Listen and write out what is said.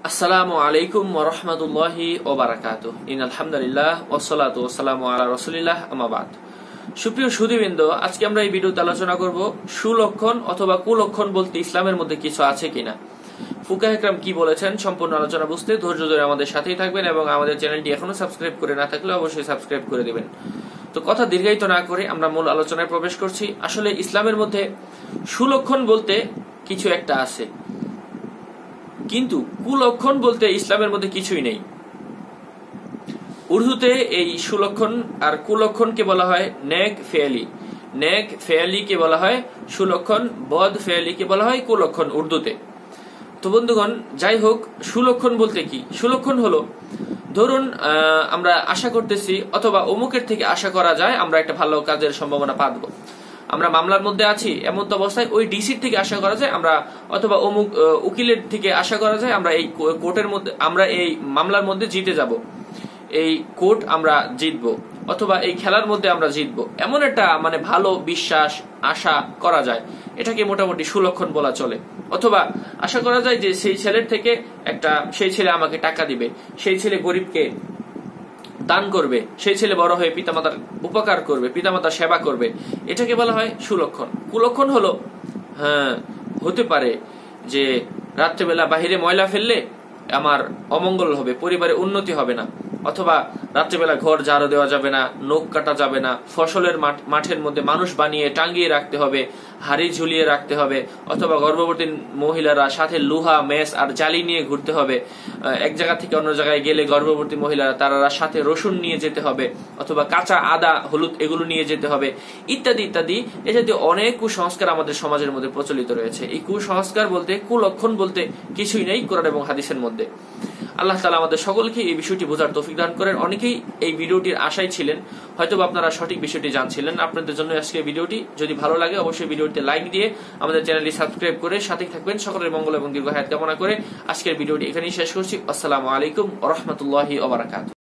আসসালামু আলাইকুম ওয়া রাহমাতুল্লাহি ওয়া বারাকাতুহু। ইন্নাল হামদুলিল্লাহ ওয়াসসালাতু ওয়াসসালামু আলা রাসূলিল্লাহ, আম্মা বাদ। সুপ্রিয় সুধীবৃন্দ, আজকে আমরা এই ভিডিওতে আলোচনা করব সুলক্ষণ অথবা কুলক্ষণ বলতে ইসলামের মধ্যে কিছু আছে কিনা। ফুকাহে কেরাম কি বলেছেন সম্পূর্ণ আলোচনা বুঝতে ধৈর্য ধরে আমাদের সাথেই থাকবেন এবং আমাদের চ্যানেলটি এখনো সাবস্ক্রাইব করে না থাকলে অবশ্যই সাবস্ক্রাইব করে দিবেন। তো কথা দীর্ঘায়িত না করে আমরা মূল আলোচনায় প্রবেশ করছি। আসলে ইসলামের মধ্যে সুলক্ষণ বলতে কিছু একটা আছে, কিন্তু কুলক্ষণ বলতে ইসলামের মধ্যে কিছুই নেই। উর্দুতে এই সুলক্ষণ আর কুলক্ষণকে বলা হয় নেক ফেয়ালি। নেক ফেয়ালিকে বলা হয় সুলক্ষণ, বদ ফেয়ালিকে বলা হয় কুলক্ষণ উর্দুতে। তো বন্ধুগণ, যাই হোক, সুলক্ষণ বলতে কি? সুলক্ষণ হলো, ধরুন আমরা আশা করতেছি অথবা অমুকের থেকে আশা করা যায় আমরা একটা ভালো কাজের সম্ভাবনা পাবো। আমরা মামলার মধ্যে আছি, এমন তো অবস্থায় ওই ডিসির থেকে আশা করা যায় আমরা, অথবা অমুক উকিলের থেকে আশা করা যায় আমরা এই কোর্টের মধ্যে, আমরা এই মামলার মধ্যে জিতে যাব, এই কোর্ট আমরা জিতবো, অথবা এই খেলার মধ্যে আমরা জিতবো। এমন একটা ভালো বিশ্বাস আশা করা যায়, এটাকে মোটামুটি সুলক্ষণ বলা চলে। অথবা আশা করা যায় যে সেই ছেলের থেকে সেই ছেলে আমাকে টাকা দিবে, সেই ছেলে গরিবকে দান করবে, সেই ছেলে বড় হয়ে পিতামাতার উপকার করবে, পিতামাতার সেবা করবে, এটাকে বলা হয় সুলক্ষণ। কুলক্ষণ হলো, হতে পারে যে রাত্রেবেলা বাহিরে ময়লা ফেললে আমার অমঙ্গল হবে, পরিবারে উন্নতি হবে না, অথবা রাত্রেবেলা ঘর ঝাড়ু দেওয়া যাবে না, নখ কাটা যাবে না, ফসলের মাঠের মধ্যে মানুষ বানিয়ে টাঙ্গিয়ে রাখতে হবে, হাড়ি ঝুলিয়ে রাখতে হবে, অথবা গর্ভবতী মহিলারা সাথে লোহা, মেস আর জালি নিয়ে ঘুরতে হবে। এক জায়গা থেকে অন্য জায়গায় গেলে গর্ভবতী মহিলারা তারা সাথে রসুন নিয়ে যেতে হবে, অথবা কাঁচা আদা, হলুদ এগুলো নিয়ে যেতে হবে, ইত্যাদি ইত্যাদি। এ জাতীয় অনেক কুসংস্কার আমাদের সমাজের মধ্যে প্রচলিত রয়েছে। এই কুসংস্কার বলতে, কুলক্ষণ বলতে কিছুই নেই কোরআন এবং হাদিসের মধ্যে। আল্লাহ তাআলা আমাদের সকলকে এই বিষয়টি বোঝার তৌফিক দান করেন। অনেকেই এই ভিডিওটির আশায় ছিলেন, হয়তো আপনারা সঠিক বিষয়টি জানছিলেন। আপনাদের জন্য আজকে ভিডিওটি, যদি ভালো লাগে অবশ্যই ভিডিওটিতে লাইক দিয়ে আমাদের চ্যানেলটি সাবস্ক্রাইব করে সাথেই থাকবেন। সকলের মঙ্গল এবং দীর্ঘ হায়াত কামনা করে আজকের ভিডিওটি এখানেই শেষ করছি। আসসালামু আলাইকুম ওয়া রাহমাতুল্লাহি ওয়া বারাকাতুহু।